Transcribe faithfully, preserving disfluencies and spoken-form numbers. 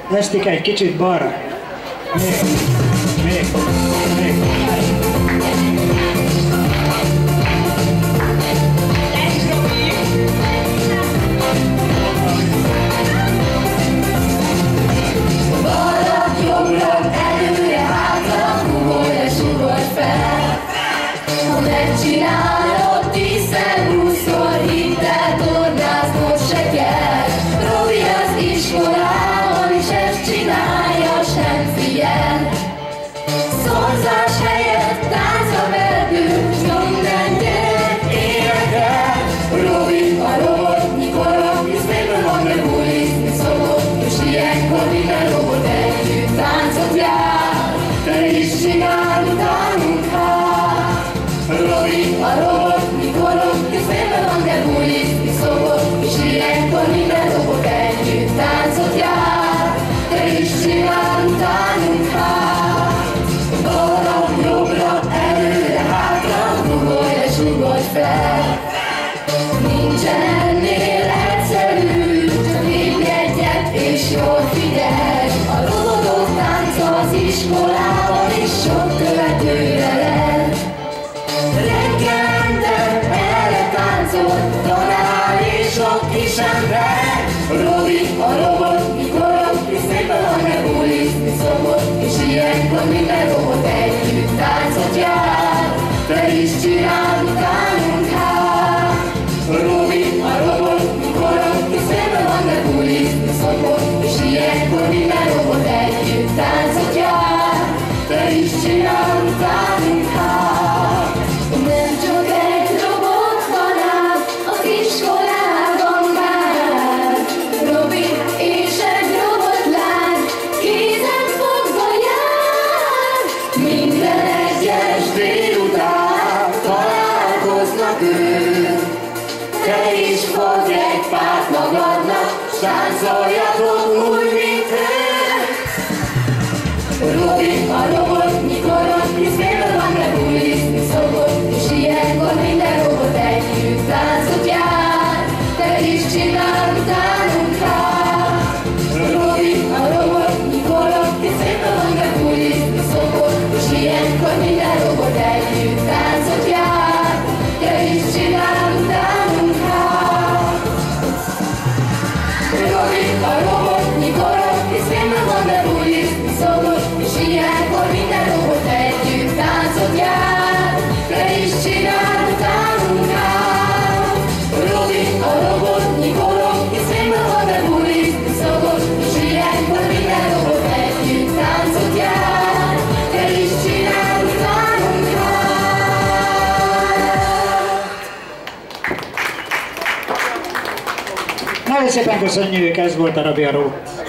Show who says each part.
Speaker 1: Esztike, egy kicsit balra. Még, még, még.
Speaker 2: Megcsinálod tízszer-húszszor, hittel tornáznod se kell. Robi az iskolában is ezt csinálja, s nem figyel. Szorzás helyett tánc a verdő, minden gyerek énekel. Robi a robot, mikor a vízből van, meg bulizni szokott, és ilyenkor minden robot együtt táncot jár. Te is csinál utánunk hát. Robi a robot, mikor a vízből van, meg bulizni szokott, és ilyenkor minden robot együtt táncot jár. Te is csinál utánunk hát. Balra, jobbra, előre, hátra, rugolj és rugolj fel. Nincsen ennél egyszerű, csak lépj egyet és jól figyelj. A robotok tánca az iskolában is sok követőre lett. Reggelente erre táncol tanár és sok kis ember. Robi a robot, mikor a szépen van, ne bulizni szokott, és ilyenkor minden robot együtt táncot jár. Te is csinál utánunk hát. Robi a robot, mikor a szépen van, ne bulizni szokott, és ilyenkor minden robot együtt táncot jár. Te is csinál utánunk hát. Nem csak egy robot van át az iskolában már. Robi és egy robotlány kézen fogva jár. Minden egyes délután találkoznak ők. Te is fogj egy párt magadnak, s táncoljatok úgy, mint ők. Robi a robot, mikor a vízből van, ne bulizni szokott, és ilyenkor minden robot együtt táncot jár. Te is csinál utánunk hát. Robi a robot, mikor a vízből van, ne bulizni szokott, és ilyenkor minden robot együtt táncot jár. Te is csinál utánunk hát. Robi a robot, mikor a vízből van, ne bulizni szokott, és ilyenkor minden robot együtt táncot jár. Te is csinál utánunk hát. Robi a robot, mikor a vízből van, ne bulizni szokott, és ilyenkor minden robot együtt táncot jár. Te is csinál utánunk hát.
Speaker 1: Nagyon szépen köszönjük, ez volt a Robi a robot.